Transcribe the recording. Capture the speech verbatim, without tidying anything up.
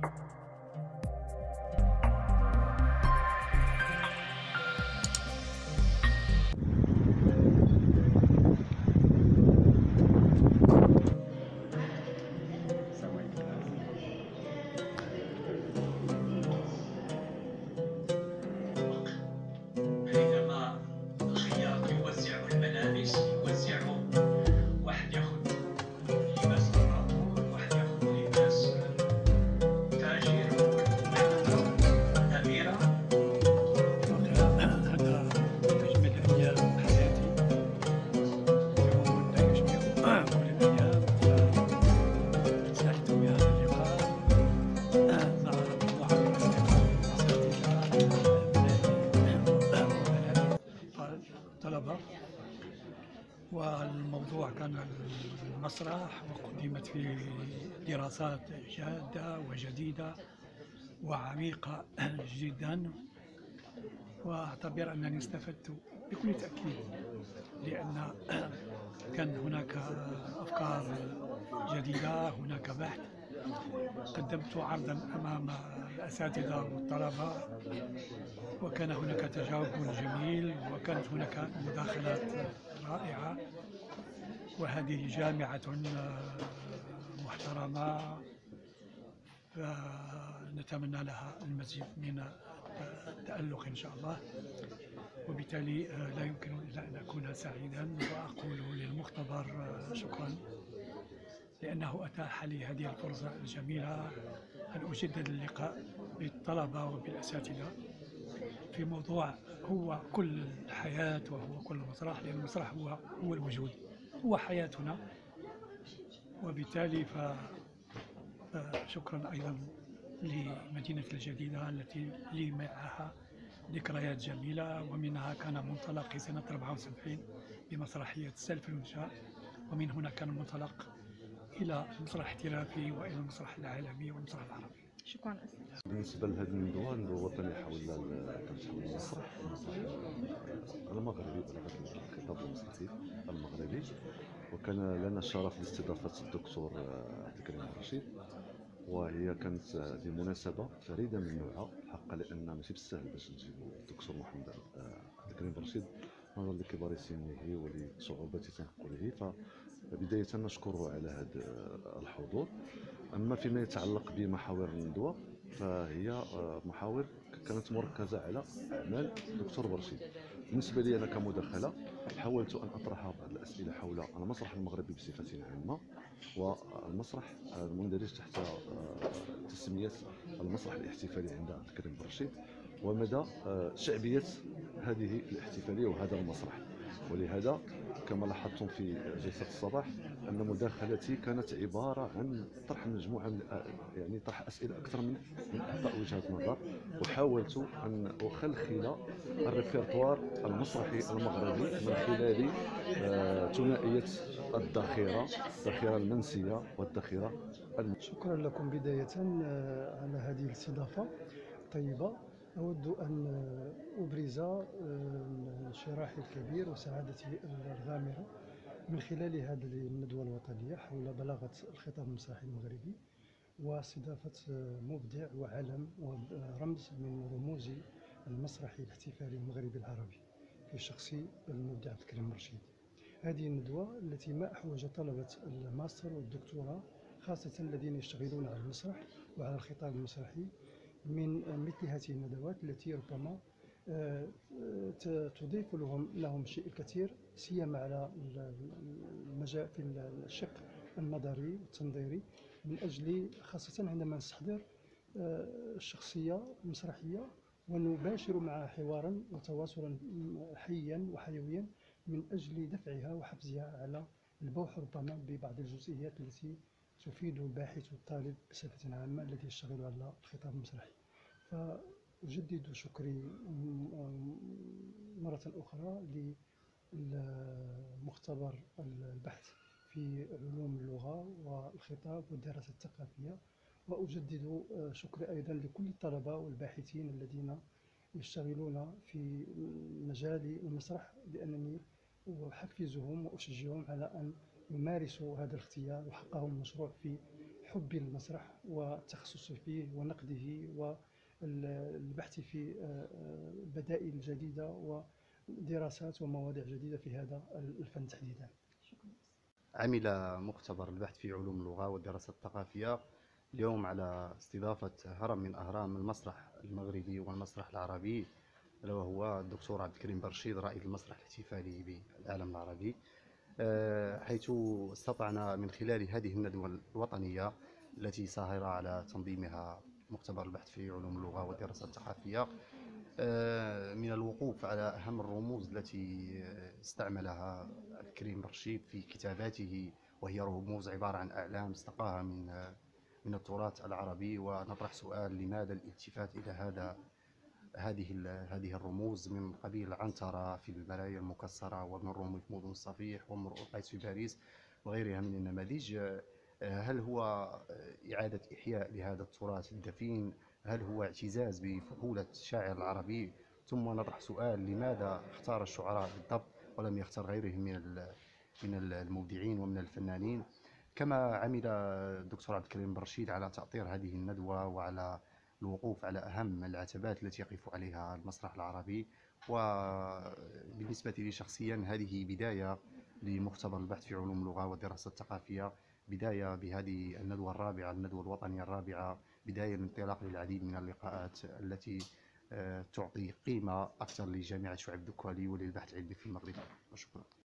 طلبة، والموضوع كان المسرح، وقدمت فيه دراسات جادة وجديدة وعميقة جدا، وأعتبر أنني استفدت بكل تأكيد، لأن كان هناك أفكار جديدة، هناك بحث. قدمت عرضا أمام الأساتذة والطلبة، وكان هناك تجاوب جميل، وكانت هناك مداخلات رائعة. وهذه جامعة محترمة، فنتمنى لها المزيد من التألق إن شاء الله. وبالتالي لا يمكن إلا أن أكون سعيدا، وأقول للمختبر شكرا، لأنه أتاح لي هذه الفرصة الجميلة أن أجدد اللقاء بالطلبة وبالأساتذة في موضوع هو كل الحياة وهو كل المسرح، لأن المسرح هو هو الوجود، هو حياتنا. وبالتالي فشكرا أيضا لمدينة الجديدة التي لي معها ذكريات جميلة، ومنها كان منطلقي سنة أربعة وسبعين بمسرحية سلف الإنشاء، ومن هنا كان منطلق إلى المسرح الاحترافي وإلى المسرح العالمي والمسرح العربي. شكرا أستاذ. بالنسبه لهذه الندوه ندوه وطنيه حول حول المسرح المسرح المغربي بلغه الخطاب المسرحي المغربي، وكان لنا الشرف لاستضافه الدكتور عبد الكريم الرشيد، وهي كانت هذه مناسبه فريده من نوعها حقا، لان ماشي بالسهل باش نجيبوا الدكتور محمد عبد الكريم الرشيد نظرا لكبار سنه ولصعوبه تنقله. فبدايه نشكره على هذا الحضور. اما فيما يتعلق بمحاور الندوه فهي محاور كانت مركزه على اعمال الدكتور برشيد. بالنسبه لي انا كمداخله حاولت ان اطرح بعض الاسئله حول المسرح المغربي بصفه عامه، والمسرح المندرج تحت تسميه المسرح الاحتفالي عند عبد الكريم برشيد، ومدى شعبيه هذه الاحتفاليه وهذا المسرح. ولهذا كما لاحظتم في جلسه الصباح ان مداخلتي كانت عباره عن طرح مجموعه من يعني طرح اسئله اكثر من اعطاء وجهه نظر، وحاولت ان اخلخل الريبرتوار المسرحي المغربي من خلال ثنائيه الذخيره، الذخيره المنسيه والذخيره. شكرا لكم بدايه على هذه الاستضافه الطيبه. أود أن أبرز انشراحي الكبير وسعادتي الغامرة من خلال هذه الندوة الوطنية حول بلاغة الخطاب المسرحي المغربي، واستضافة مبدع وعلم ورمز من رموز المسرح الاحتفالي المغربي العربي في شخص المبدع عبد الكريم الرشيد. هذه الندوة التي ما أحوج طلبة الماستر والدكتوراه خاصة الذين يشتغلون على المسرح وعلى الخطاب المسرحي من مثل هذه الندوات التي ربما تضيف لهم لهم شيء كثير، سيما على المجال في الشق النظري والتنظيري، من اجل خاصه عندما نستحضر الشخصيه المسرحيه ونباشر معها حوارا وتواصلا حيا وحيويا من اجل دفعها وحفزها على البوح ربما ببعض الجزئيات التي تفيد الباحث والطالب بصفة عامة الذي يشتغل على الخطاب المسرحي. فأجدد شكري مرة أخرى لمختبر البحث في علوم اللغة والخطاب والدراسة الثقافية، وأجدد شكري أيضا لكل الطلبة والباحثين الذين يشتغلون في مجال المسرح، لأنني أحفزهم وأشجعهم على أن يمارسوا هذا الاختيار وحقهم المشروع في حبي للمسرح والتخصص فيه ونقده والبحث في بدائل جديدة ودراسات ومواضيع جديدة في هذا الفن تحديدا. عمل مختبر البحث في علوم اللغة والدراسات الثقافية اليوم على استضافة هرم من أهرام المسرح المغربي والمسرح العربي، ألا وهو الدكتور عبد الكريم برشيد رائد المسرح الاحتفالي بالعالم العربي، حيث استطعنا من خلال هذه الندوة الوطنية التي ساهر على تنظيمها مختبر البحث في علوم اللغة والدراسات الثقافية من الوقوف على أهم الرموز التي استعملها عبد الكريم برشيد في كتاباته، وهي رموز عبارة عن أعلام استقاها من من التراث العربي، ونطرح سؤال: لماذا الالتفات إلى هذا هذه هذه الرموز من قبيل عنترة في المرايا المكسرة، وابن الرومي في مدن الصفيح، وامرؤ القيس في باريس وغيرها من النماذج؟ هل هو إعادة إحياء لهذا التراث الدفين؟ هل هو اعتزاز بفحولة الشاعر العربي؟ ثم نطرح سؤال: لماذا اختار الشعراء بالضبط ولم يختار غيرهم من من المبدعين ومن الفنانين؟ كما عمل الدكتور عبد الكريم برشيد على تأطير هذه الندوة وعلى الوقوف على أهم العتبات التي يقف عليها المسرح العربي. وبالنسبة لي شخصيا هذه بداية لمختبر البحث في علوم اللغة والدراسات الثقافية، بداية بهذه الندوة الرابعة، الندوة الوطنية الرابعة، بداية للانطلاق للعديد من اللقاءات التي تعطي قيمة أكثر لجامعة شعيب الدكوالي وللبحث العلمي في المغرب. شكرا.